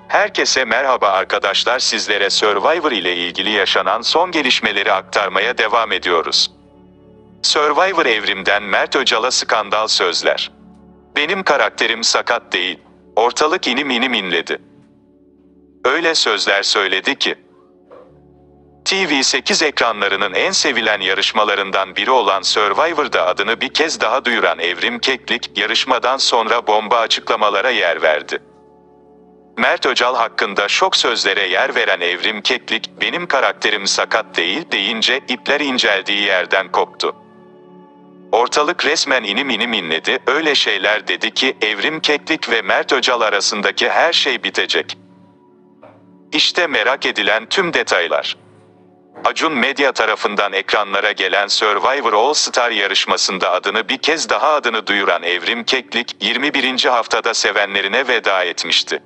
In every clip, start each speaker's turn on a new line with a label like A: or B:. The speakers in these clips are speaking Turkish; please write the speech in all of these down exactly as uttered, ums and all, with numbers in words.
A: Herkese merhaba arkadaşlar, sizlere Survivor ile ilgili yaşanan son gelişmeleri aktarmaya devam ediyoruz. Survivor Evrim'den Mert Öcal'a skandal sözler. Benim karakterim sakat değil. Ortalık inim inim inledi. Öyle sözler söyledi ki. T V sekiz ekranlarının en sevilen yarışmalarından biri olan Survivor'da adını bir kez daha duyuran Evrim Keklik, yarışmadan sonra bomba açıklamalara yer verdi. Mert Öcal hakkında şok sözlere yer veren Evrim Keklik, benim karakterim sakat değil deyince ipler inceldiği yerden koptu. Ortalık resmen inim inim inledi, öyle şeyler dedi ki Evrim Keklik ve Mert Öcal arasındaki her şey bitecek. İşte merak edilen tüm detaylar. Acun Medya tarafından ekranlara gelen Survivor All Star yarışmasında adını bir kez daha adını duyuran Evrim Keklik, yirmi birinci haftada sevenlerine veda etmişti.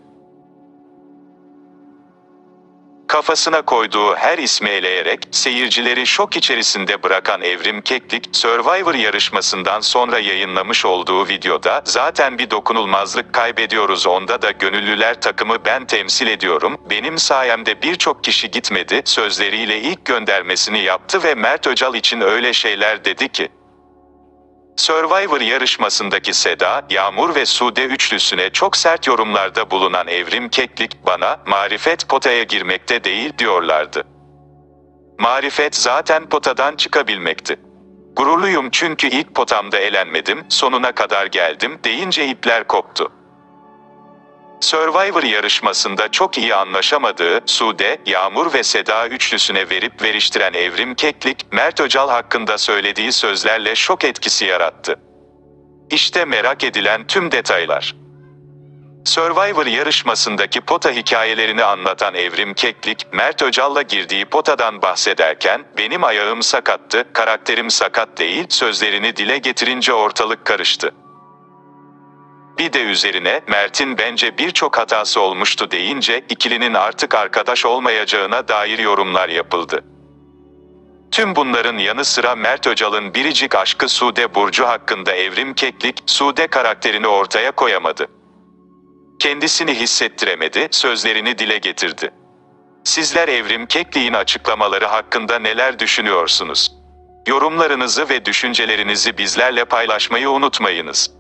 A: Kafasına koyduğu her ismi eleyerek seyircileri şok içerisinde bırakan Evrim Keklik, Survivor yarışmasından sonra yayınlamış olduğu videoda zaten bir dokunulmazlık kaybediyoruz, onda da gönüllüler takımı ben temsil ediyorum, benim sayemde birçok kişi gitmedi sözleriyle ilk göndermesini yaptı ve Mert Öcal için öyle şeyler dedi ki. Survivor yarışmasındaki Seda, Yağmur ve Sude üçlüsüne çok sert yorumlarda bulunan Evrim Keklik, bana, Marifet potaya girmekte değil diyorlardı. Marifet zaten potadan çıkabilmekti. Gururluyum çünkü ilk potamda elenmedim, sonuna kadar geldim deyince ipler koptu. Survivor yarışmasında çok iyi anlaşamadığı Sude, Yağmur ve Seda üçlüsüne verip veriştiren Evrim Keklik, Mert Öcal hakkında söylediği sözlerle şok etkisi yarattı. İşte merak edilen tüm detaylar. Survivor yarışmasındaki pota hikayelerini anlatan Evrim Keklik, Mert Öcal'la girdiği potadan bahsederken, benim ayağım sakattı, karakterim sakat değil sözlerini dile getirince ortalık karıştı. Bir de üzerine, Mert'in bence birçok hatası olmuştu deyince, ikilinin artık arkadaş olmayacağına dair yorumlar yapıldı. Tüm bunların yanı sıra Mert Öcal'ın biricik aşkı Sude Burcu hakkında Evrim Keklik, Sude karakterini ortaya koyamadı. Kendisini hissettiremedi, sözlerini dile getirdi. Sizler Evrim Keklik'in açıklamaları hakkında neler düşünüyorsunuz? Yorumlarınızı ve düşüncelerinizi bizlerle paylaşmayı unutmayınız.